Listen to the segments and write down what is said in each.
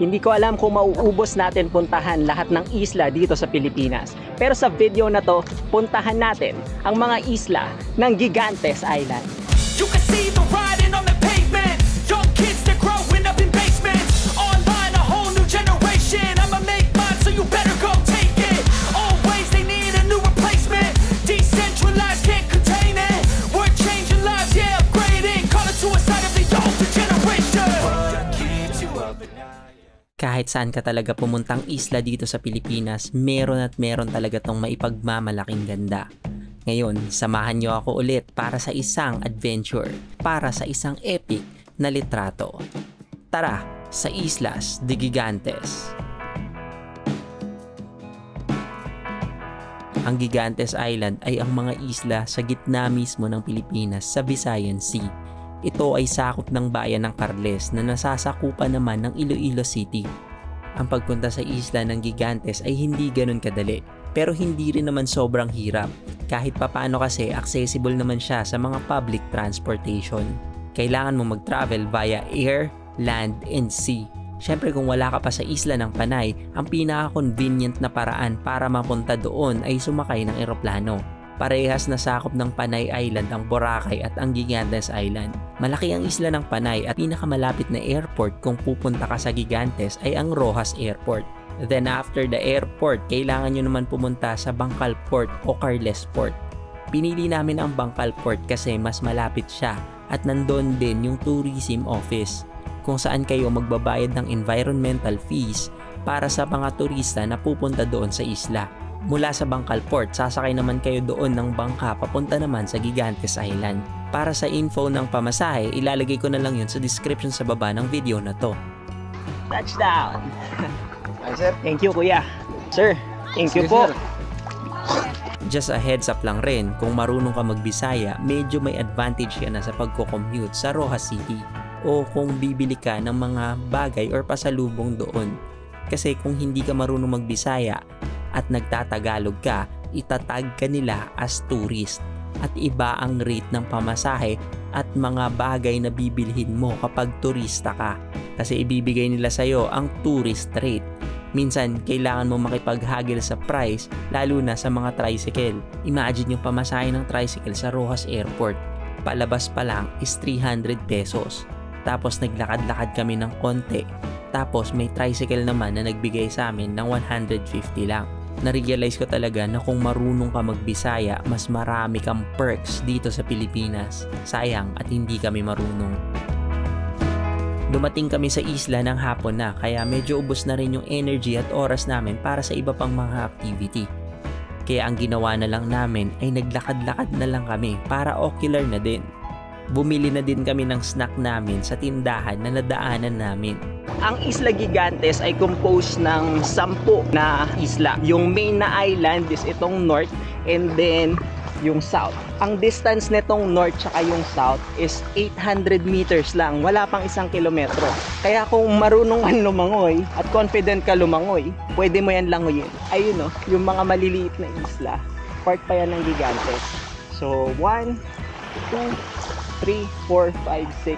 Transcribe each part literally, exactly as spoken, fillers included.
Hindi ko alam kung mauubos natin puntahan lahat ng isla dito sa Pilipinas. Pero sa video na to, puntahan natin ang mga isla ng Gigantes Island. You can see the riding on the pavement. Young kids, they're growing up in basements. Online, a whole new generation. I'ma make mine, so you better go take it. Always, they need a new replacement. Decentralized, can't contain it. We're changing lives, yeah, upgrading. Call it suicide of the older generation. What keeps you up at night? Kahit saan ka talaga pumuntang isla dito sa Pilipinas, meron at meron talaga tong maipagmamalaking ganda. Ngayon, samahan niyo ako ulit para sa isang adventure, para sa isang epic na litrato. Tara, sa Islas de Gigantes. Ang Gigantes Island ay ang mga isla sa gitna mismo ng Pilipinas sa Visayan Sea. Ito ay sakop ng bayan ng Carles na nasasakupan naman ng Iloilo City. Ang pagpunta sa isla ng Gigantes ay hindi ganun kadali, pero hindi rin naman sobrang hirap. Kahit papaano kasi accessible naman siya sa mga public transportation. Kailangan mo mag-travel via air, land, and sea. Siyempre kung wala ka pa sa isla ng Panay, ang pinaka-convenient na paraan para mapunta doon ay sumakay ng eroplano. Parehas na sakop ng Panay Island ang Boracay at ang Gigantes Island. Malaki ang isla ng Panay at pinakamalapit na airport kung pupunta ka sa Gigantes ay ang Roxas Airport. Then after the airport, kailangan nyo naman pumunta sa Bangkal Port o Carles Port. Pinili namin ang Bangkal Port kasi mas malapit siya at nandun din yung tourism office kung saan kayo magbabayad ng environmental fees para sa mga turista na pupunta doon sa isla. Mula sa Bangkal Port, sasakay naman kayo doon ng bangka papunta naman sa Gigantes Island. Para sa info ng pamasahe, ilalagay ko na lang yun sa description sa baba ng video na to. Touchdown! Ay, sir. Thank you, kuya. Sir, thank you po. Just a heads up lang rin, kung marunong ka magbisaya, medyo may advantage ka na sa pagko-commute sa Roxas City o kung bibili ka ng mga bagay or pasalubong doon. Kasi kung hindi ka marunong magbisaya at nagtatagalog ka, itatag ka nila as tourist at iba ang rate ng pamasahe at mga bagay na bibilhin mo kapag turista ka. Kasi ibibigay nila sa'yo ang tourist rate. Minsan, kailangan mo makipaghagil sa price, lalo na sa mga tricycle. Imagine yung pamasahe ng tricycle sa Roxas Airport. Palabas pa lang is three hundred pesos. Tapos naglakad-lakad kami ng konti. Tapos may tricycle naman na nagbigay sa amin ng one hundred fifty lang. Na-realize ko talaga na kung marunong ka magbisaya, mas marami kang perks dito sa Pilipinas. Sayang at hindi kami marunong. Dumating kami sa isla ng hapon na, kaya medyo ubos na rin yung energy at oras namin para sa iba pang mga activity. Kaya ang ginawa na lang namin ay naglakad-lakad na lang kami para ocular na din. Bumili na din kami ng snack namin sa tindahan na nadaanan namin. Ang Isla Gigantes ay composed ng sampu na isla. Yung main na island is itong north and then yung south. Ang distance nitong north tsaka yung south is eight hundred meters lang. Wala pang isang kilometro. Kaya kung marunong kang lumangoy at confident ka lumangoy, pwede mo yan langoyin. Ayun no, yung mga maliliit na isla. Part pa yan ng Gigantes. So, one, two, three, four, five, six,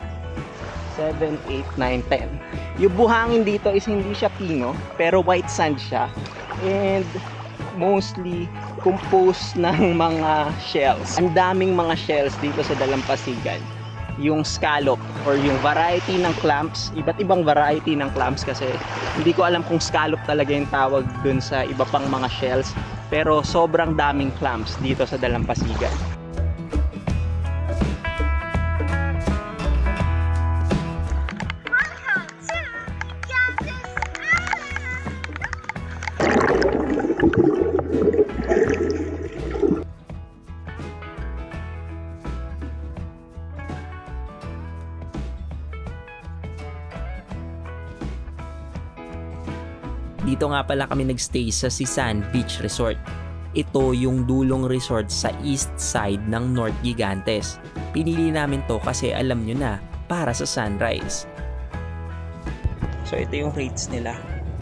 seven, eight, nine, ten. Yung buhangin dito is hindi siya pino, pero white sand siya. And mostly composed ng mga shells. Ang daming mga shells dito sa Dalampasigan. Yung scallop or yung variety ng clams, iba't ibang variety ng clams kasi hindi ko alam kung scallop talaga yung tawag dun sa iba pang mga shells. Pero sobrang daming clams dito sa Dalampasigan. Dito nga pala kami nagstay sa Sisan Beach Resort. Ito yung dulong resort sa east side ng North Gigantes. Pinili namin to kasi alam nyo na, para sa sunrise. So ito yung rates nila.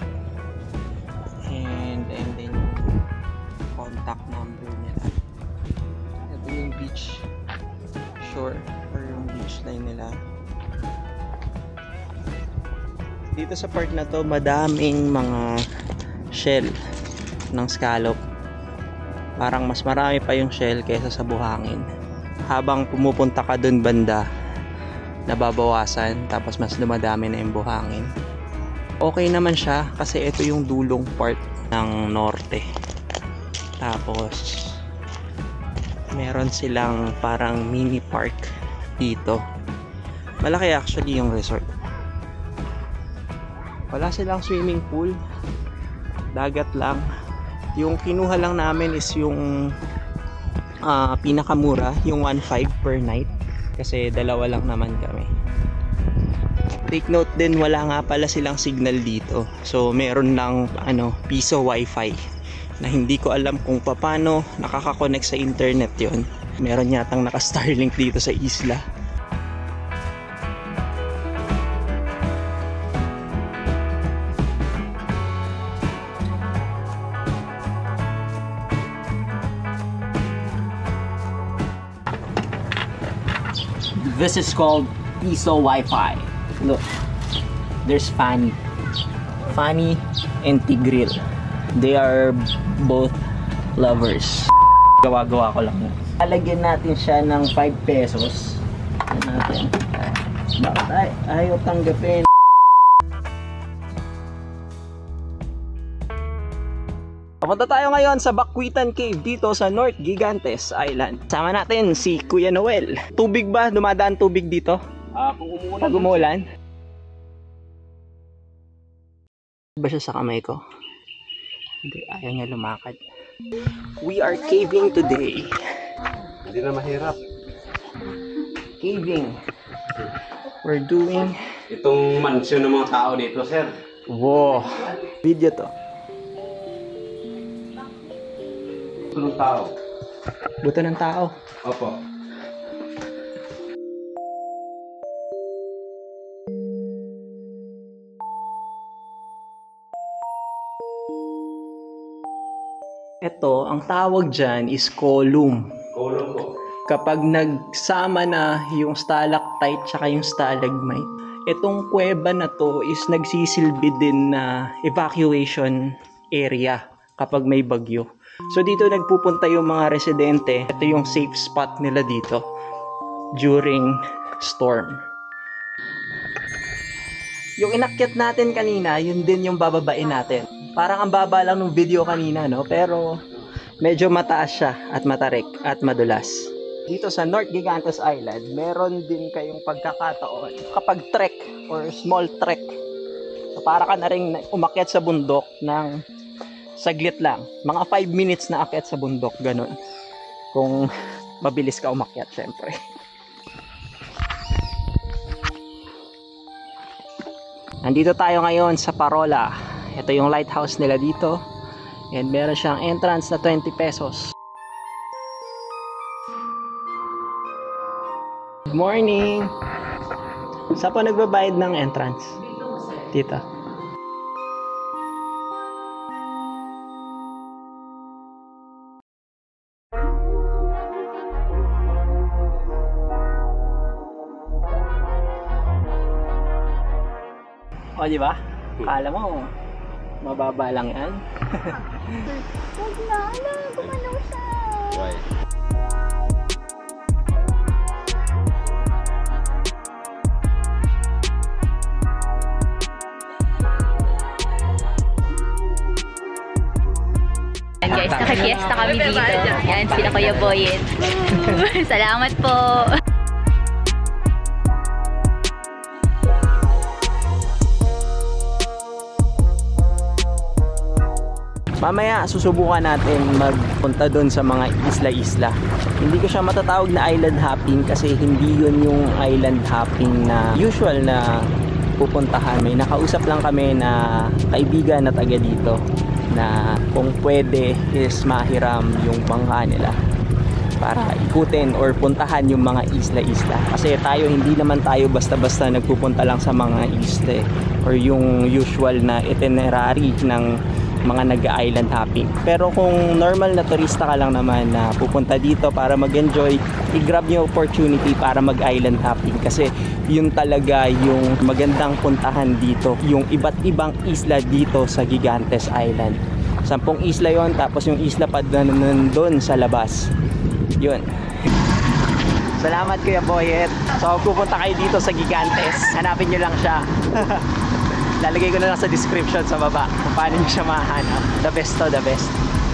And, and then contact number nila. Ito yung beach shore or yung beach line nila. Dito sa part na to, madaming mga shell ng scallop. Parang mas marami pa yung shell kaysa sa buhangin. Habang pumupunta ka dun banda, nababawasan, tapos mas dumadami na yung buhangin. Okay naman siya kasi ito yung dulong part ng norte. Tapos meron silang parang mini park dito. Malaki actually yung resort. Wala silang swimming pool, dagat lang. Yung kinuha lang namin is yung uh, pinakamura, yung one point five per night, kasi dalawa lang naman kami. Take note din, wala nga pala silang signal dito. So meron lang ano, piso wifi na hindi ko alam kung paano nakaka-connect sa internet yon. Meron yatang naka-Starlink dito sa isla. This is called Piso Wi-Fi. Look, there's Fanny. Fanny and Tigril. They are both lovers. Gawa-gawa ko lang. Alagyan natin siya ng five pesos. Yan natin. Bakit ay, ayaw tanggapin? Papunta tayo ngayon sa Bakwitan Cave dito sa North Gigantes Island. Sama natin si Kuya Noel. Tubig ba? Dumadaan tubig dito? Ah, uh, kung umuulan. Pag umuulan? Ba siya sa kamay ko? Hindi, ayaw niya lumakad. We are caving today. Hindi na mahirap. Caving. We're doing... Itong mansyon ng mga tao dito, sir. Wow. Video to. Ito ng tao. Buto ng tao. Opo. Ito, ang tawag dyan is column. Column po. Kapag nagsama na yung stalactite tsaka yung stalagmite, itong kuweba na to is nagsisilbi din na evacuation area kapag may bagyo. So dito nagpupunta yung mga residente. Ito yung safe spot nila dito during storm. Yung inakyat natin kanina, yun din yung bababain natin. Parang ang baba lang ng video kanina, no? Pero medyo mataas siya at matarik at madulas. Dito sa North Gigantes Island, meron din kayong pagkakataon kapag trek or small trek. So para ka na rin umakyat sa bundok ng saglit lang. Mga five minutes na akyat sa bundok, ganun. Kung mabilis ka umakyat, syempre. Nandito tayo ngayon sa Parola. Ito yung lighthouse nila dito. And meron siyang entrance na twenty pesos. Good morning! Saan po nagbabayad ng entrance? Dito. O, di ba? Akala mo, mababa lang yan. Huwag na, ala, gumalaw siya. Why? Yan guys, nakakiesta kami dito. Yan, sila Kuya Boyen. Salamat po. Mamaya susubukan natin magpunta doon sa mga isla-isla. Hindi ko siya matatawag na island hopping kasi hindi yun yung island hopping na usual na pupuntahan. May nakausap lang kami na kaibigan na taga dito na kung pwede is mahiram yung bangka nila para ikutin or puntahan yung mga isla-isla. Kasi tayo, hindi naman tayo basta-basta nagpupunta lang sa mga isla or yung usual na itinerary ng mga nag-island hopping. Pero kung normal na turista ka lang naman na pupunta dito para mag-enjoy, i-grab yung opportunity para mag-island hopping kasi yun talaga yung magandang puntahan dito, yung iba't ibang isla dito sa Gigantes Island. Sampung isla yon, tapos yung isla pa nandun sa labas. Yun. Salamat Kuya Boyet. So pupunta kayo dito sa Gigantes, hanapin nyo lang siya. Lalagay ko na lang sa description sa baba kung paano nyo siya mahanap. The best to, the best.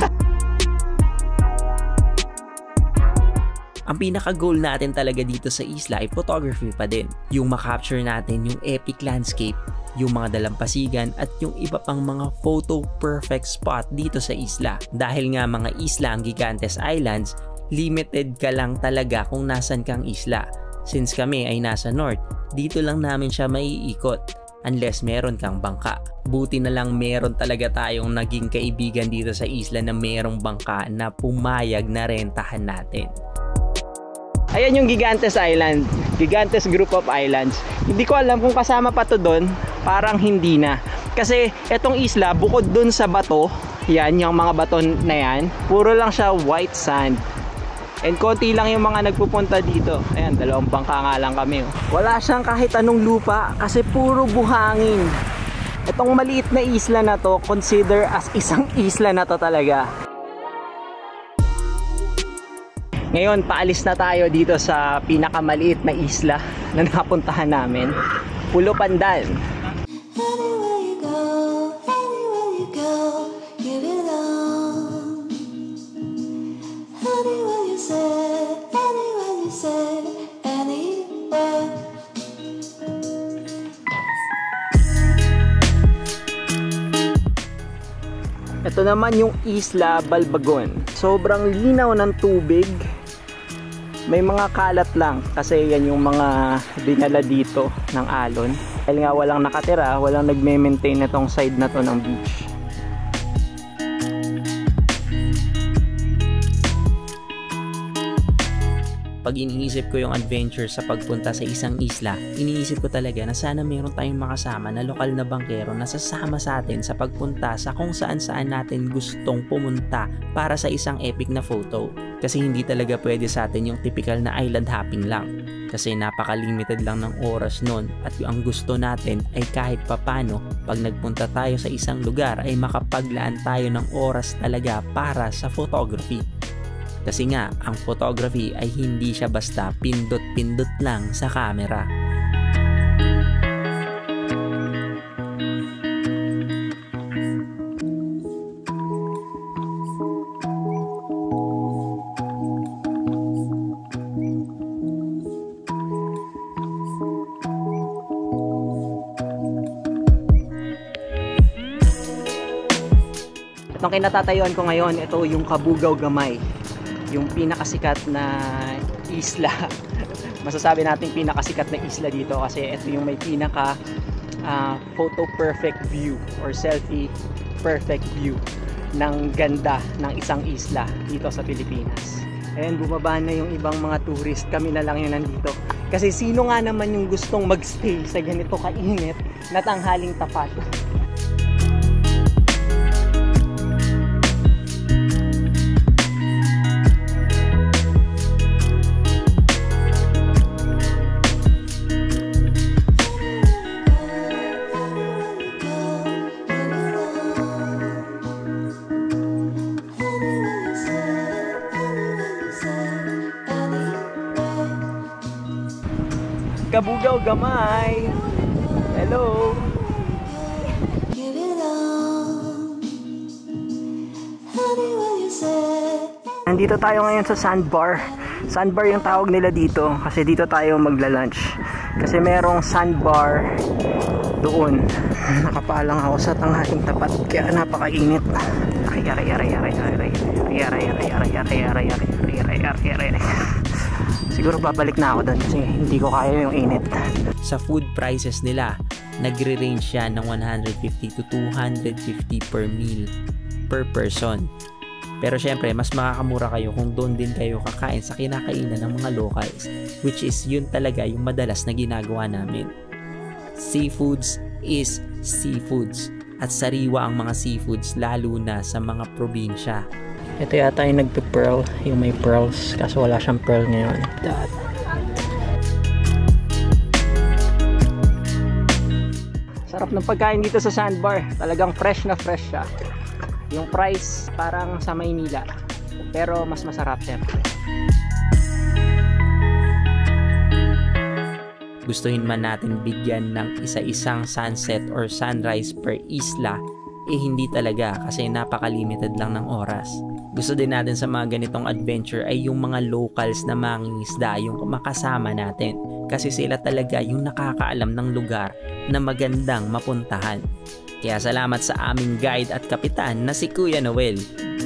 Ang pinaka-goal natin talaga dito sa isla ay photography pa din. Yung makapture natin yung epic landscape, yung mga dalampasigan at yung iba pang mga photo perfect spot dito sa isla. Dahil nga mga isla ang Gigantes Islands, limited ka lang talaga kung nasan kang isla. Since kami ay nasa north, dito lang namin siya maiikot unless meron kang bangka. Buti na lang meron talaga tayong naging kaibigan dito sa isla na merong bangka na pumayag na rentahan natin. Ayan yung Gigantes Island, Gigantes Group of Islands. Hindi ko alam kung kasama pa to doon, parang hindi na. Kasi etong isla, bukod doon sa bato, yan, yung mga bato na yan, puro lang siya white sand. And konti lang yung mga nagpupunta dito. Ayan, dalawang bangka nga lang kami. Oh. Wala siyang kahit anong lupa kasi puro buhangin. Itong maliit na isla na to, consider as isang isla na to talaga. Ngayon, paalis na tayo dito sa pinakamaliit na isla na napuntahan namin. Pulo Pandan. Anywhere you go, anywhere you go, give it all. Anywhere you say, anywhere you say, anywhere. Ito naman yung Isla Balbagon. Sobrang linaw ng tubig. May mga kalat lang kasi yan yung mga dinala dito ng alon. Dahil nga walang nakatira, walang nagme-maintain na tong side na to ng beach. Pag iniisip ko yung adventure sa pagpunta sa isang isla, iniisip ko talaga na sana meron tayong makasama na lokal na bangkero na sasama sa atin sa pagpunta sa kung saan saan natin gustong pumunta para sa isang epic na photo. Kasi hindi talaga pwede sa atin yung typical na island hopping lang. Kasi napaka-limited lang ng oras nun at yung gusto natin ay kahit papano pag nagpunta tayo sa isang lugar ay makapaglaan tayo ng oras talaga para sa photography. Kasi nga, ang photography ay hindi siya basta pindot-pindot lang sa camera. Itong kinatatayuan ko ngayon, ito yung Kabugaw Gamay. Yung pinakasikat na isla. Masasabi natin pinakasikat na isla dito kasi ito yung may pinaka uh, photo perfect view or selfie perfect view ng ganda ng isang isla dito sa Pilipinas. And bumaba na yung ibang mga tourist, kami na lang yung nandito. Kasi sino nga naman yung gustong magstay sa ganito kainit na tanghaling tapat? Kabugaw Gamay. Hello. Give it all. Anywhere you say. Nandito tayo ngayon sa sandbar. Sandbar yung tawag nila dito kasi dito tayo magla-lunch. Kasi merong sandbar doon. Nakapalang ako sa tanghaling tapat kaya napakainit. Aray aray aray aray aray aray aray aray aray aray aray aray aray aray. Siguro babalik na ako doon kasi hindi ko kaya yung init. Sa food prices nila, nagre-range siya ng one hundred fifty to two hundred fifty per meal per person. Pero syempre, mas makakamura kayo kung doon din kayo kakain sa kinakainan ng mga locals, which is yun talaga yung madalas na ginagawa namin. Seafoods is seafoods. at sariwa ang mga seafoods lalo na sa mga probinsya. Ito yata yung nagpe-pearl, yung may pearls, kaso wala siyang pearl ngayon. That. Sarap ng pagkain dito sa Sandbar, talagang fresh na fresh siya. Yung price parang sa Maynila, pero mas masarap syempre. Gustuhin man natin bigyan ng isa-isang sunset or sunrise per isla, eh hindi talaga kasi napaka-limited lang ng oras. Gusto din natin sa mga ganitong adventure ay yung mga locals na mangingisda yung makasama natin kasi sila talaga yung nakakaalam ng lugar na magandang mapuntahan. Kaya salamat sa aming guide at kapitan na si Kuya Noel.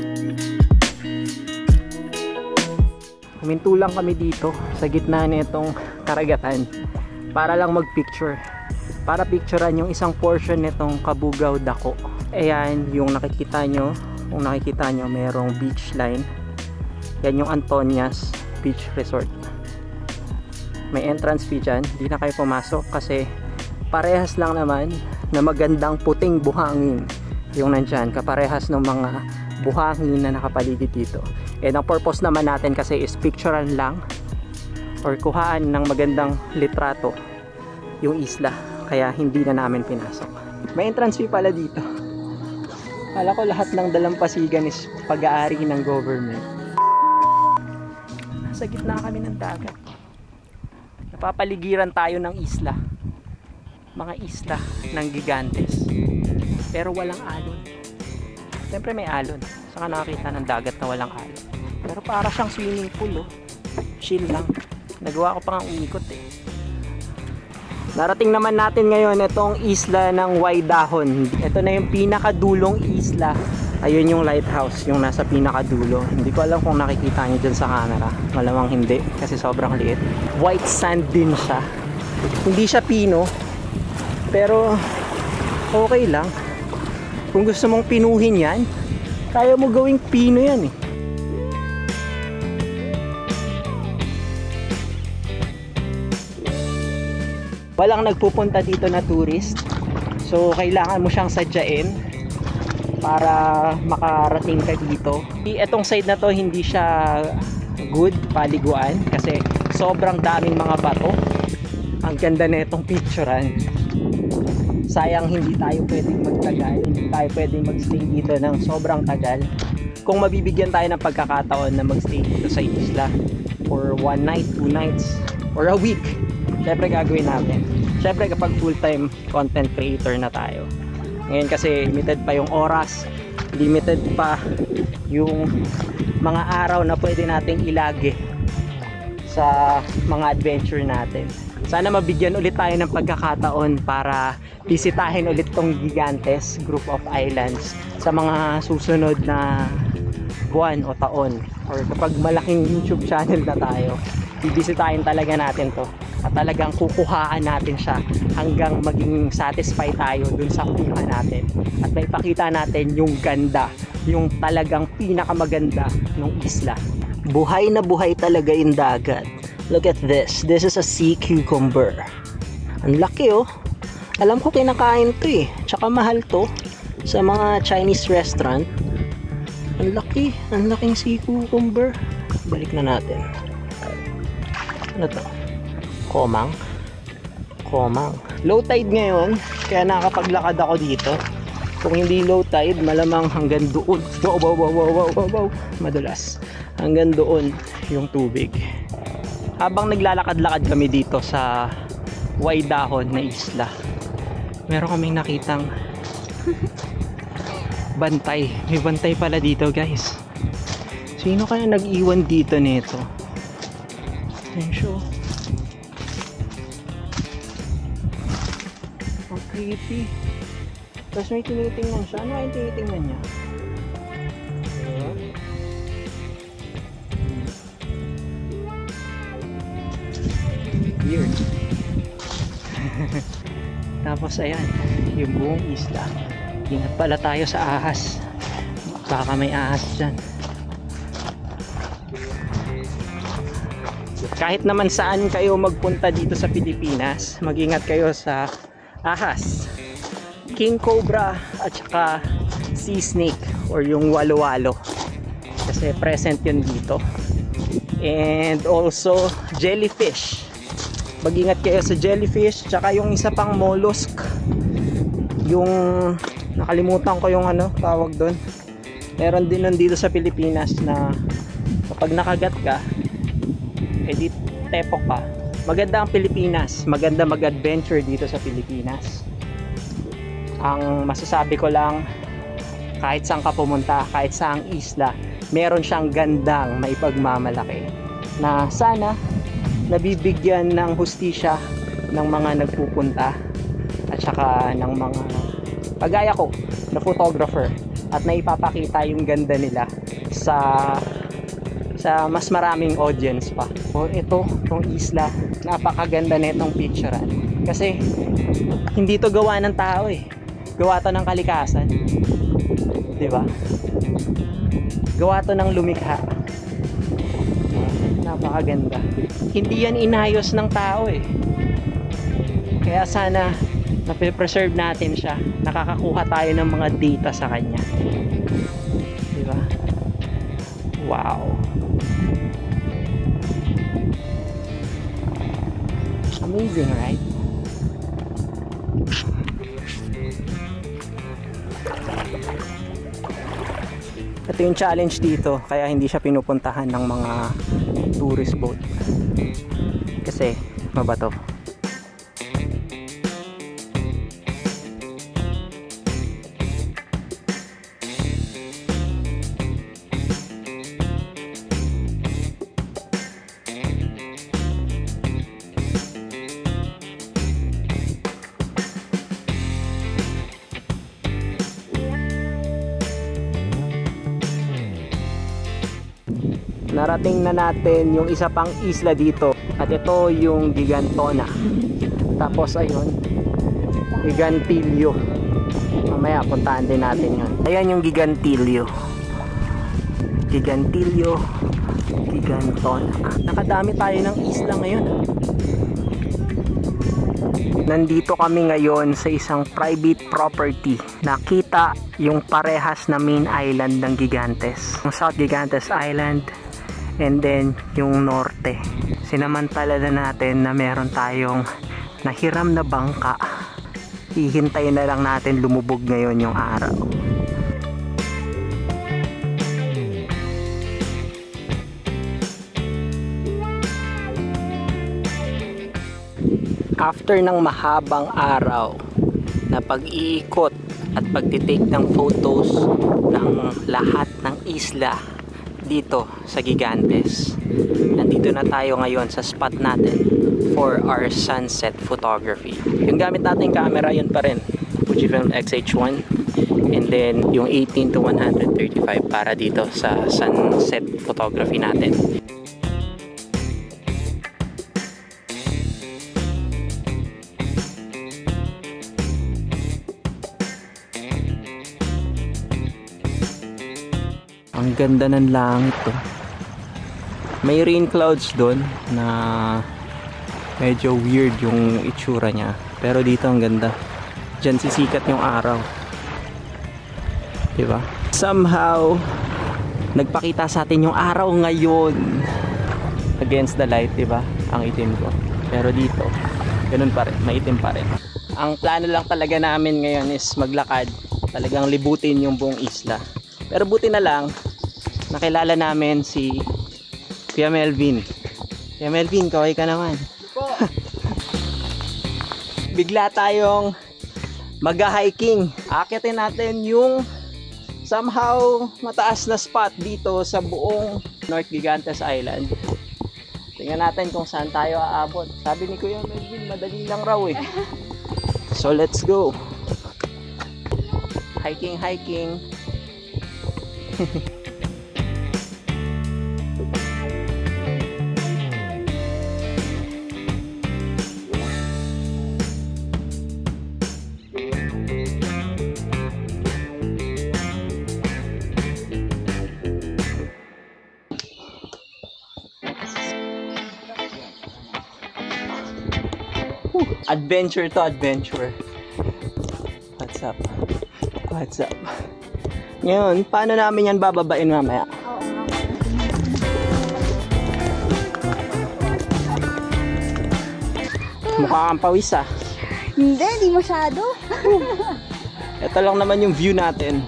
Huminto lang kami dito sa gitna nitong karagatan para lang magpicture, para picturean yung isang portion nitong Kabugao Dako. Ayan yung nakikita nyo, kung nakikita nyo merong beach line, yan yung Antonias Beach Resort. May entrance fee dyan, di na kayo pumasok kasi parehas lang naman na magandang puting buhangin yung nandyan, kaparehas ng mga buhangin na nakapaligid dito. And ang purpose naman natin kasi is picturean lang or kuhaan ng magandang litrato yung isla, kaya hindi na namin pinasok. May entrance fee pala dito. Kala ko lahat ng dalampasigan is pag-aari ng government. Nasa gitna kami ng dagat, napapaligiran tayo ng isla, mga isla ng gigantes, pero walang alon. Siyempre may alon, saka nakakita ng dagat na walang alon, pero para siyang swimming pool, oh. Chill lang. Nagawa ko pa nga umikot eh. Narating naman natin ngayon itong isla ng Waydahon. Ito na yung pinakadulong isla. Ayun yung lighthouse, yung nasa pinakadulo. Hindi ko alam kung nakikita nyo dyan sa camera. Malamang hindi kasi sobrang liit. White sand din siya. Hindi siya pino, pero okay lang. Kung gusto mong pinuhin yan, kaya mo gawing pino yan eh. Walang nagpupunta dito na tourist, so kailangan mo siyang sadyain para makarating ka dito. Itong side na to hindi siya good paliguan kasi sobrang daming mga bato. Ang ganda na itong picturean. Sayang hindi tayo pwedeng magtagal, hindi tayo pwedeng magstay dito ng sobrang tagal. Kung mabibigyan tayo ng pagkakataon na magstay dito sa isla for one night, two nights, or a week, syempre gagawin natin. Syempre kapag full-time content creator na tayo. Ngayon kasi limited pa yung oras, limited pa yung mga araw na pwede nating ilagay sa mga adventure natin. Sana mabigyan ulit tayo ng pagkakataon para bisitahin ulit tong Gigantes Group of Islands sa mga susunod na buwan o taon, or kapag malaking YouTube channel na tayo, bibisitahin talaga natin to at talagang kukuhaan natin siya hanggang maging satisfied tayo dun sa kuha natin at maipakita natin yung ganda, yung talagang pinakamaganda ng isla. Buhay na buhay talaga yung dagat. Look at this, this is a sea cucumber. Ang laki oh. Alam ko kinakain to eh, tsaka mahal to sa mga Chinese restaurant. Ang laki, ang laking sea cucumber. Balik na natin. Ano to? Komang. Komang. Low tide ngayon, kaya nakapaglakad ako dito. Kung hindi low tide, malamang hanggang doon. Wow, wow, wow, wow, wow, wow, wow. Madulas. Hanggang doon yung tubig. Habang naglalakad-lakad kami dito sa Waydahon na isla, meron kaming nakitang bantay. May bantay pala dito, guys. Sino kaya nag-iwan dito nito? Ayun siya. Ang creepy. Tapos may tinitingnan siya. Ano kayong tinitingnan niya? Weird. Tapos ayan, yung buong isla. Ingat pala tayo sa ahas. Baka may ahas dyan. Kahit naman saan kayo magpunta dito sa Pilipinas, mag-ingat kayo sa ahas. king cobra at saka sea snake or yung walo-walo. Kasi present yun dito. And also jellyfish. Mag-ingat kayo sa jellyfish, tsaka yung isa pang mollusk. Yung nakalimutan ko yung ano tawag doon. Meron din nun dito sa Pilipinas na kapag nakagat ka, edi tepok ka. Maganda ang Pilipinas, maganda mag-adventure dito sa Pilipinas. Ang masasabi ko lang, kahit saan ka pumunta, kahit saang isla, meron siyang gandang maipagmamalaki na sana nabibigyan ng hustisya ng mga nagpupunta at saka ng mga kagaya ko na photographer at naipapakita yung ganda nila sa sa mas maraming audience pa. O ito, itong isla, napakaganda nitong picturean kasi hindi to gawa ng tao eh, gawa to ng kalikasan, di ba? Gawa to ng lumikha. Napakaganda. Hindi yan inayos ng tao eh. Kaya sana nape-preserve natin siya. Nakakakuha tayo ng mga data sa kanya. Diba? Wow. Amazing, right? Ito yung challenge dito, kaya hindi siya pinupuntahan ng mga tourist boat kasi mabato. Narating na natin yung isa pang isla dito at ito yung Gigantona. Tapos ayun, Gigantillo. Mamaya puntahan din natin yun. Ayan yung Gigantillo. Gigantillo, Gigantona. Nakadami tayo ng isla ngayon. Nandito kami ngayon sa isang private property. Nakita yung parehas na main island ng Gigantes. Yung South Gigantes Island and then yung norte. Sinamantala na natin na meron tayong nahiram na bangka. Hihintayin na lang natin lumubog ngayon yung araw. After ng mahabang araw na pag-iikot at pagtitake ng photos ng lahat ng isla dito sa Gigantes, nandito na tayo ngayon sa spot natin for our sunset photography. Yung gamit nating camera, yun pa rin, Fujifilm X H one, and then yung eighteen to one thirty-five para dito sa sunset photography natin. Ang ganda ng langit to. May rain clouds doon na medyo weird yung itsura niya. Pero dito ang ganda. Diyan sisikat yung araw. Diba? Somehow, nagpakita sa atin yung araw ngayon against the light, diba? Ang itim ko. Pero dito, ganun pa rin. Maitim pa rin. Ang plano lang talaga namin ngayon is maglakad. Talagang libutin yung buong isla. Pero buti na lang, nakilala namin si Kuya Melvin. Kuya Melvin, kaway ka naman. Bigla tayong mag-hiking. Akitin natin yung somehow mataas na spot dito sa buong North Gigantes Island. Tingnan natin kung saan tayo aabot. Sabi ni Kuya Melvin, madali lang raw eh. So let's go. Hiking, hiking. Adventure to adventure. Let's What's up? What's up? Ngayon, paano namin yan bababain mamaya? Mukha kang pawis ah. Hindi, di masyado. Ito lang naman yung view natin.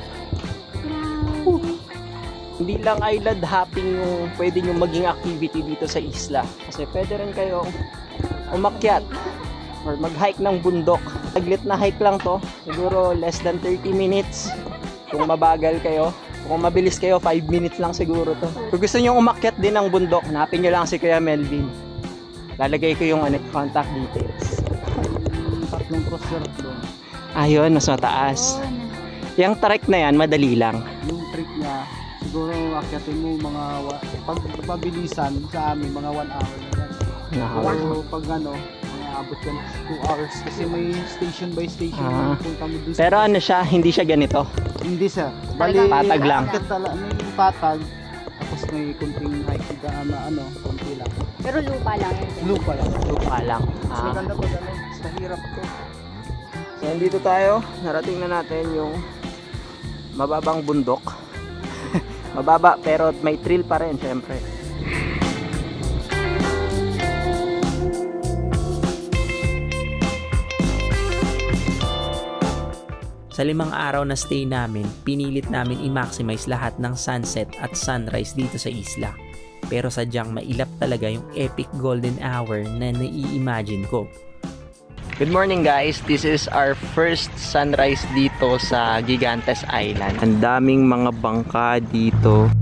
Hindi lang island hopping yung pwede nyo maging activity dito sa isla. Kasi pwede rin kayong umakyat or mag-hike ng bundok. Saglit na hike lang to. Siguro less than thirty minutes. Kung mabagal kayo. Kung mabilis kayo, five minutes lang siguro to. Kung gusto nyo umakyat din ng bundok, hanapin nyo lang si Kuya Melvin. Lalagay ko yung ano, contact details. Tatlong crossword doon. Ayun, mas mataas. Yung trek na yan, madali lang. Yung trip niya, siguro akyatin mo mga, wa- pag pabilisan sa amin, mga one hour na yan. Pero pag ano, may abot yan two hours. Kasi may station by station. Ah. na punta mo dun sa- Pero ano siya, hindi siya ganito. Hindi sir. Bali, Patag lang. akyat tala- may patag. Tapos may kunting hike na ano, kunti lang. Pero lupa lang yun. Lupa lang. Lupa lang. Mas Ah. maganda pag ano, mas mahirap to. So, nandito tayo. Narating na natin yung mababang bundok. Mababa pero may thrill pa rin, syempre. Sa limang araw na stay namin, pinilit namin i-maximize lahat ng sunset at sunrise dito sa isla. Pero sadyang mailap talaga yung epic golden hour na nai-imagine ko. Good morning guys, this is our first sunrise dito sa Gigantes Island. Ang daming mga bangka dito.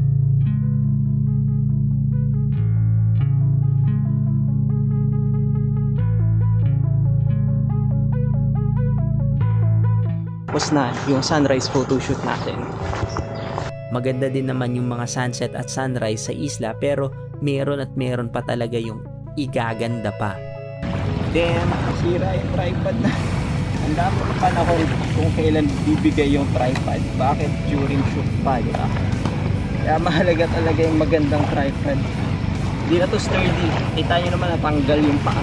Tapos na yung sunrise photoshoot natin. Maganda din naman yung mga sunset at sunrise sa isla pero meron at meron pa talaga yung igaganda pa. Damn, sira yung tripod na. Ang dami ng panahon kung kailan bibigay yung tripod. Bakit during shoot pa, di ba? Kaya mahalaga talaga yung magandang tripod. Hindi na to sturdy. Kita nyo naman natanggal yung paa.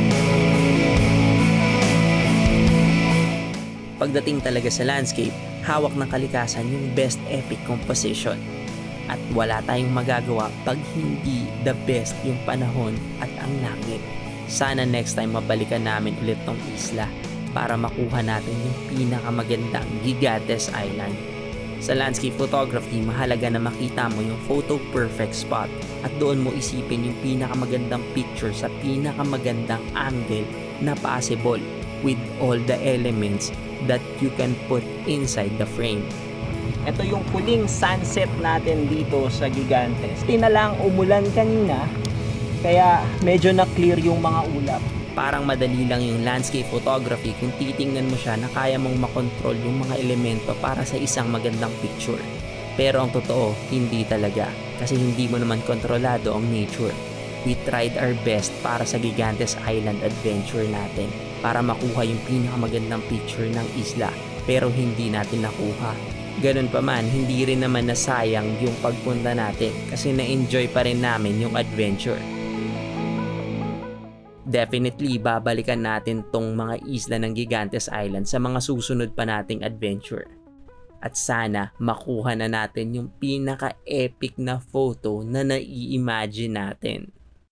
Pagdating talaga sa landscape, hawak ng kalikasan yung best epic composition. At wala tayong magagawa pag hindi the best yung panahon at ang langit. Sana next time mabalikan namin ulit tong isla para makuha natin yung pinakamagandang Gigantes Island. Sa landscape photography, mahalaga na makita mo yung photo perfect spot at doon mo isipin yung pinakamagandang picture sa pinakamagandang angle na possible with all the elements that you can put inside the frame. Ito yung huling sunset natin dito sa Gigantes. Tina lang umulan kanina, kaya medyo na-clear yung mga ulap. Parang madali lang yung landscape photography kung titingnan mo siya na kaya mong makontrol yung mga elemento para sa isang magandang picture. Pero ang totoo, hindi talaga. Kasi hindi mo naman kontrolado ang nature. We tried our best para sa Gigantes Island adventure natin para makuha yung pinakamagandang picture ng isla pero hindi natin nakuha. Ganun pa man, hindi rin naman nasayang yung pagpunta natin kasi na-enjoy pa rin namin yung adventure. Definitely, babalikan natin tong mga isla ng Gigantes Island sa mga susunod pa nating adventure. At sana makuha na natin yung pinaka-epic na photo na nai-imagine natin.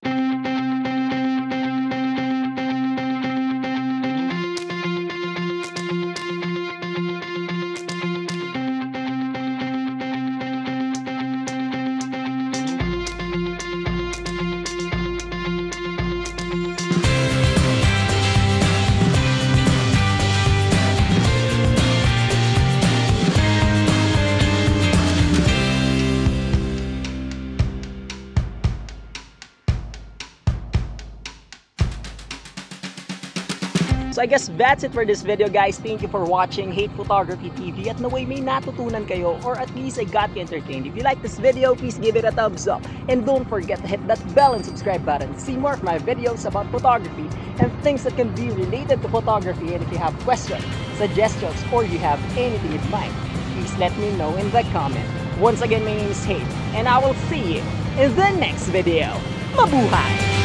So I guess that's it for this video guys. Thank you for watching Hate Photography T V. At naway may natutunan kayo or at least I got you entertained. If you like this video, please give it a thumbs up. And don't forget to hit that bell and subscribe button to see more of my videos about photography and things that can be related to photography. And if you have questions, suggestions, or you have anything in mind, please let me know in the comment. Once again, my name is Hate and I will see you in the next video. Mabuhay!